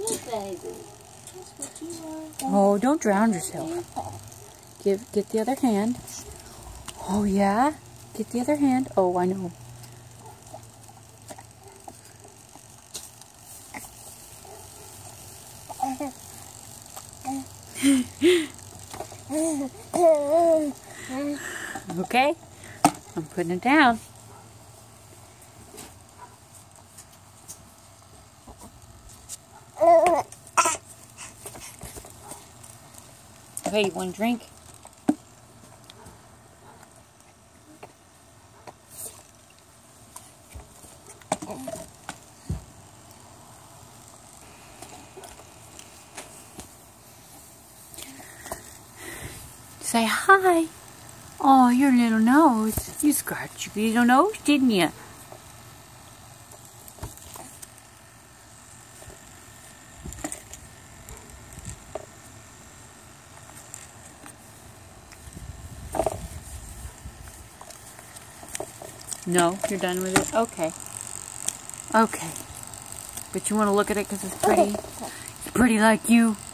Oh, don't drown yourself. Get the other hand. Oh, yeah? Get the other hand. Oh, I know. Okay, I'm putting it down. Okay, you want a drink? Say hi. Oh, your little nose. You scratched your little nose, didn't you? No, you're done with it? Okay. Okay. But you want to look at it because it's pretty? It's pretty like you.